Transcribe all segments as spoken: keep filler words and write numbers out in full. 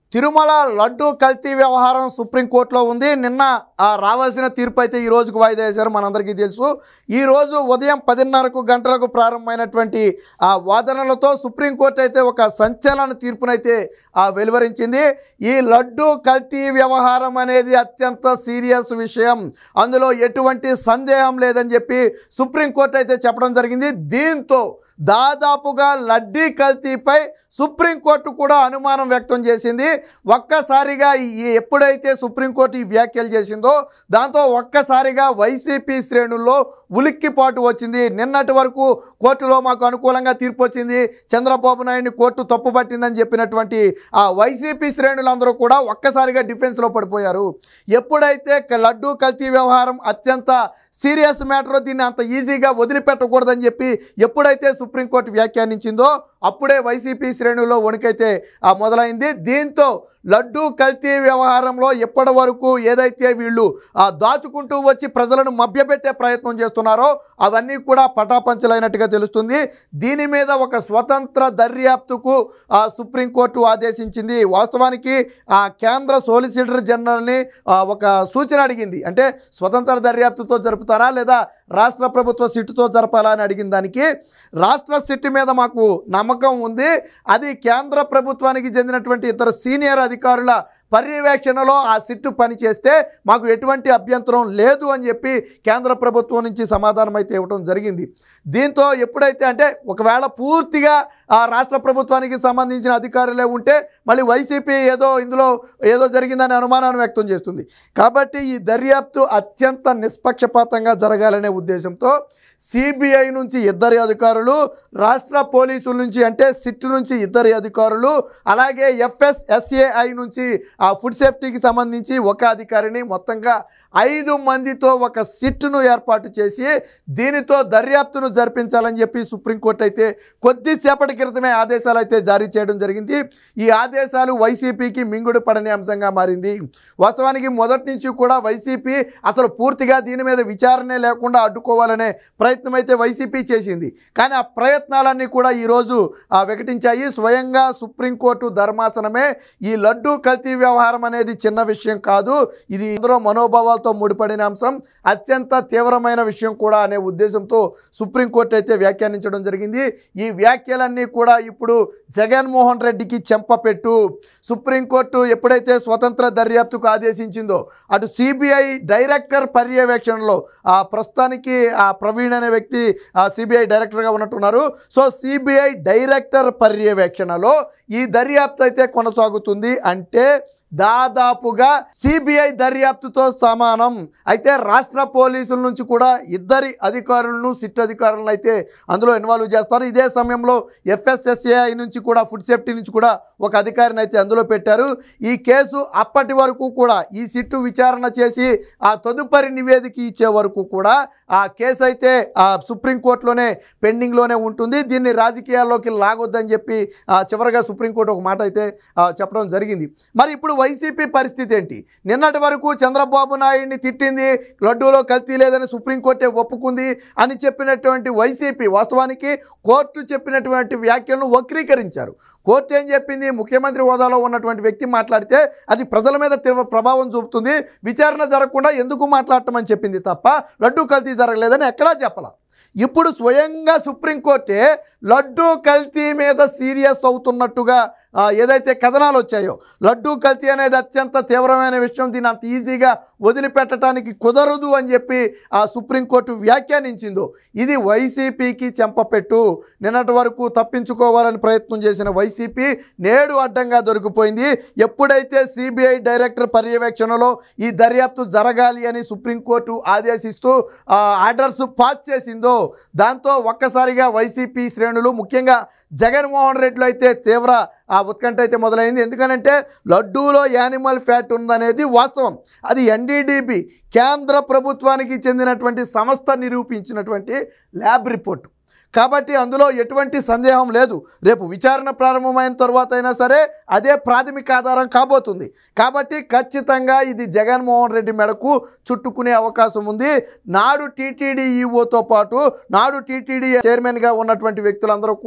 తిరుమల లడ్డు కల్తీ వ్యవహారం సుప్రీంకోర్టులో ఉంది. నిన్న రావాల్సిన తీర్పు అయితే ఈ రోజుకు వాయిదా వేశారు. మనందరికీ తెలుసు. ఈరోజు ఉదయం పదిన్నరకు గంటలకు ప్రారంభమైనటువంటి ఆ వాదనలతో సుప్రీంకోర్టు అయితే ఒక సంచలన తీర్పునైతే వెలువరించింది. ఈ లడ్డు కల్తీ వ్యవహారం అనేది అత్యంత సీరియస్ విషయం, అందులో ఎటువంటి సందేహం లేదని చెప్పి సుప్రీంకోర్టు అయితే చెప్పడం జరిగింది. దీంతో దాదాపుగా లడ్డీ కల్తీపై సుప్రీంకోర్టు కూడా అనుమానం వ్యక్తం చేసింది. ఒక్కసారిగా ఎప్పుడైతే సుప్రీంకోర్టు ఈ వ్యాఖ్యలు చేసిందో దాంతో ఒక్కసారిగా వైసీపీ శ్రేణుల్లో ఉలిక్కిపాటు వచ్చింది. నిన్నటి వరకు కోర్టులో మాకు అనుకూలంగా తీర్పు వచ్చింది, చంద్రబాబు నాయుడిని కోర్టు తప్పుపట్టిందని చెప్పినటువంటి ఆ వైసీపీ శ్రేణులందరూ కూడా ఒక్కసారిగా డిఫెన్స్లో పడిపోయారు. ఎప్పుడైతే లడ్డూ కల్తీ వ్యవహారం అత్యంత సీరియస్ మ్యాటర్, దీన్ని అంత ఈజీగా వదిలిపెట్టకూడదని చెప్పి ఎప్పుడైతే సుప్రీంకోర్టు వ్యాఖ్యానించిందో అప్పుడే వైసీపీ శ్రేణుల్లో వణుకైతే మొదలైంది. దీంతో లడ్డూ కల్తీ వ్యవహారంలో ఎప్పటి వరకు ఏదైతే వీళ్ళు దాచుకుంటూ వచ్చి ప్రజలను మభ్యపెట్టే ప్రయత్నం చేస్తున్నారో అవన్నీ కూడా పటాపంచలైనట్టుగా తెలుస్తుంది. దీని మీద ఒక స్వతంత్ర దర్యాప్తుకు సుప్రీంకోర్టు ఆదేశించింది. వాస్తవానికి ఆ కేంద్ర సోలిసిటర్ జనరల్ని ఒక సూచన అడిగింది. అంటే స్వతంత్ర దర్యాప్తుతో జరుపుతారా లేదా రాష్ట్ర ప్రభుత్వ సిట్టుతో జరపాలా అని అడిగిన దానికి రాష్ట్ర సిట్టు మీద మాకు నమ్మకం ఉంది, అది కేంద్ర ప్రభుత్వానికి చెందినటువంటి ఇద్దరు సీనియర్ అధికారుల పర్యవేక్షణలో ఆ సిట్టు పనిచేస్తే మాకు ఎటువంటి అభ్యంతరం లేదు అని చెప్పి కేంద్ర ప్రభుత్వం నుంచి సమాధానం అయితే ఇవ్వడం జరిగింది. దీంతో ఎప్పుడైతే అంటే ఒకవేళ పూర్తిగా ఆ రాష్ట్ర ప్రభుత్వానికి సంబంధించిన అధికారులే ఉంటే మళ్ళీ వైసీపీ ఏదో ఇందులో ఏదో జరిగిందని అనుమానాన్ని వ్యక్తం చేస్తుంది. కాబట్టి ఈ దర్యాప్తు అత్యంత నిష్పక్షపాతంగా జరగాలనే ఉద్దేశంతో సిబిఐ నుంచి ఇద్దరి అధికారులు, రాష్ట్ర పోలీసుల నుంచి అంటే సిట్ నుంచి ఇద్దరి అధికారులు, అలాగే ఎఫ్ఎస్ఎస్ఏఐ నుంచి ఆ ఫుడ్ సేఫ్టీకి సంబంధించి ఒక అధికారిని, మొత్తంగా ఐదు మందితో ఒక సిట్ను ఏర్పాటు చేసి దీనితో దర్యాప్తును జరిపించాలని చెప్పి సుప్రీంకోర్టు అయితే కొద్దిసేపటి క్రితమే ఆదేశాలు అయితే జారీ చేయడం జరిగింది. ఈ ఆదేశాలు వైసీపీకి మింగుడు పడని అంశంగా మారింది. వాస్తవానికి మొదటి నుంచి కూడా వైసీపీ అసలు పూర్తిగా దీని మీద విచారణే లేకుండా అడ్డుకోవాలనే ప్రయత్నం అయితే వైసీపీ చేసింది. కానీ ఆ ప్రయత్నాలన్నీ కూడా ఈరోజు వికటించాయి. స్వయంగా సుప్రీంకోర్టు ధర్మాసనమే ఈ లడ్డూ కల్తీ వ్యవహారం అనేది చిన్న విషయం కాదు, ఇది ఇందులో మనోభావాలతో ముడిపడిన అంశం, అత్యంత తీవ్రమైన విషయం కూడా అనే ఉద్దేశంతో సుప్రీంకోర్టు అయితే వ్యాఖ్యానించడం జరిగింది. ఈ వ్యాఖ్యలన్నీ కూడా ఇప్పుడు జగన్మోహన్ రెడ్డికి చెంపపెట్టు. సుప్రీంకోర్టు ఎప్పుడైతే స్వతంత్ర దర్యాప్తుకు ఆదేశించిందో అటు సిబిఐ డైరెక్టర్ పర్యవేక్షణలో ఆ ప్రస్తుతానికి ఆ ప్రవీణ్ అనే వ్యక్తి ఆ సిబిఐ డైరెక్టర్గా ఉన్నట్టున్నారు. సో సిబిఐ డైరెక్టర్ పర్యవేక్షణలో ఈ దర్యాప్తు అయితే కొనసాగుతుంది. అంటే దాదాపుగా సిబిఐ దర్యాప్తుతో సమానం. అయితే రాష్ట్ర పోలీసుల నుంచి కూడా ఇద్దరి అధికారులను, సిట్ అధికారులను అయితే అందులో ఇన్వాల్వ్ చేస్తారు. ఇదే సమయంలో ఎఫ్ఎస్ఎస్ఏఐ నుంచి కూడా ఫుడ్ సేఫ్టీ నుంచి కూడా ఒక అధికారిని అయితే అందులో పెట్టారు. ఈ కేసు అప్పటి వరకు కూడా ఈ సిట్టు విచారణ చేసి ఆ తదుపరి నివేదిక ఇచ్చే వరకు కూడా ఆ కేసు అయితే ఆ సుప్రీంకోర్టులోనే పెండింగ్లోనే ఉంటుంది. దీన్ని రాజకీయాల్లోకి లాగొద్దని చెప్పి చివరిగా సుప్రీంకోర్టు ఒక మాట అయితే చెప్పడం జరిగింది. మరి ఇప్పుడు వైసీపీ పరిస్థితి ఏంటి? నిన్నటి వరకు చంద్రబాబు నాయుడిని తిట్టింది, లడ్డూలో కల్తీ లేదని సుప్రీంకోర్టే ఒప్పుకుంది అని చెప్పినటువంటి వైసీపీ వాస్తవానికి కోర్టు చెప్పినటువంటి వ్యాఖ్యలను వక్రీకరించారు. కోర్టు ఏం చెప్పింది? ముఖ్యమంత్రి హోదాలో ఉన్నటువంటి వ్యక్తి మాట్లాడితే అది ప్రజల మీద తీవ్ర ప్రభావం చూపుతుంది, విచారణ జరగకుండా ఎందుకు మాట్లాడటం అని చెప్పింది తప్ప లడ్డూ కల్తీ జరగలేదని ఎక్కడా చెప్పాల. ఇప్పుడు స్వయంగా సుప్రీంకోర్టే లడ్డూ కల్తీ మీద సీరియస్ అవుతున్నట్టుగా ఏదైతే కథనాలు వచ్చాయో, లడ్డూ కల్తీ అనేది అత్యంత తీవ్రమైన విషయం, దీన్ని అంత ఈజీగా వదిలిపెట్టడానికి కుదరదు అని చెప్పి ఆ సుప్రీంకోర్టు వ్యాఖ్యానించిందో ఇది వైసీపీకి చెంపపెట్టు. నిన్నటి వరకు తప్పించుకోవాలని ప్రయత్నం చేసిన వైసీపీ నేడు అడ్డంగా దొరికిపోయింది. ఎప్పుడైతే సిబిఐ డైరెక్టర్ పర్యవేక్షణలో ఈ దర్యాప్తు జరగాలి అని సుప్రీంకోర్టు ఆదేశిస్తూ ఆర్డర్స్ పాస్ చేసిందో దాంతో ఒక్కసారిగా వైసీపీ శ్రేణులు, ముఖ్యంగా జగన్మోహన్ రెడ్డిలో అయితే తీవ్ర ఆ ఉత్కంఠ అయితే మొదలైంది. ఎందుకంటే లడ్డూలో యానిమల్ ఫ్యాట్ ఉందనేది వాస్తవం, అది ఎన్డీడీబీ కేంద్ర ప్రభుత్వానికి చెందినటువంటి సంస్థ నిరూపించినటువంటి ల్యాబ్ రిపోర్టు. కాబట్టి అందులో ఎటువంటి సందేహం లేదు. రేపు విచారణ ప్రారంభమైన తర్వాత అయినా సరే అదే ప్రాథమిక ఆధారం కాబోతుంది. కాబట్టి ఖచ్చితంగా ఇది జగన్మోహన్ రెడ్డి మెడకు చుట్టుకునే అవకాశం ఉంది. నాడు టీటీడీ ఈఓతో పాటు నాడు టీటీడీ చైర్మన్గా ఉన్నటువంటి వ్యక్తులందరూ కూడా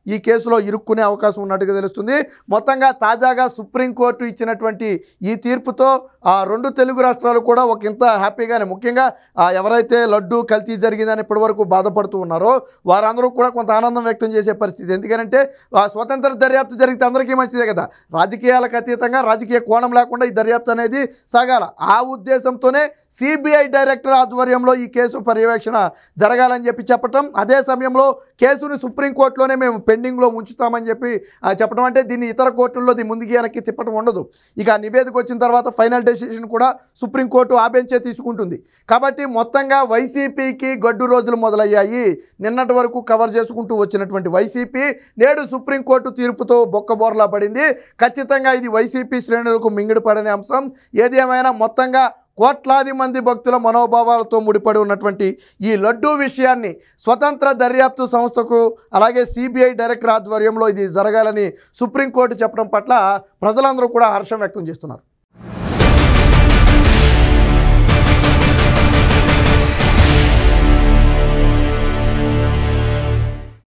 ఈ కేసులో ఇరుక్కునే అవకాశం ఉన్నట్టుగా తెలుస్తుంది. మొత్తంగా తాజాగా సుప్రీంకోర్టు ఇచ్చినటువంటి ఈ తీర్పుతో ఆ రెండు తెలుగు రాష్ట్రాలు కూడా ఒక ఇంత హ్యాపీగానే, ముఖ్యంగా ఎవరైతే లడ్డు కల్తీ జరిగిందని ఇప్పటివరకు బాధపడుతూ ఉన్నారో వారందరూ కూడా కొంత ఆనందం వ్యక్తం చేసే పరిస్థితి. ఎందుకంటే స్వతంత్ర దర్యాప్తు జరిగితే అందరికీ మంచిదే కదా, రాజకీయాలకు అతీతంగా రాజకీయ కోణం లేకుండా ఈ దర్యాప్తు అనేది సాగాల. ఆ ఉద్దేశంతోనే సిబిఐ డైరెక్టర్ ఆధ్వర్యంలో ఈ కేసు పర్యవేక్షణ జరగాలని చెప్పి చెప్పటం, అదే సమయంలో కేసుని సుప్రీంకోర్టులోనే మేము పెండింగ్లో ఉంచుతామని చెప్పి చెప్పడం, అంటే దీన్ని ఇతర కోర్టుల్లో దీన్ని ముందుకి వెనక్కి తిప్పడం ఉండదు. ఇక నివేదిక వచ్చిన తర్వాత ఫైనల్ డెసిషన్ కూడా సుప్రీంకోర్టు ఆ బెంచే తీసుకుంటుంది. కాబట్టి మొత్తంగా వైసీపీకి గడ్డు రోజులు మొదలయ్యాయి. నిన్నటి వరకు కవర్ చేసుకుంటూ వచ్చినటువంటి వైసీపీ నేడు సుప్రీంకోర్టు తీర్పుతో బొక్కబోర్లా పడింది. ఖచ్చితంగా ఇది వైసీపీ శ్రేణులకు మింగిడి పడని అంశం. ఏది ఏమైనా మొత్తంగా కోట్లాది మంది భక్తుల మనోభావాలతో ముడిపడి ఉన్నటువంటి ఈ లడ్డూ విషయాన్ని స్వతంత్ర దర్యాప్తు సంస్థకు అలాగే సిబిఐ డైరెక్టర్ ఆధ్వర్యంలో ఇది జరగాలని సుప్రీంకోర్టు చెప్పడం పట్ల ప్రజలందరూ కూడా హర్షం వ్యక్తం చేస్తున్నారు.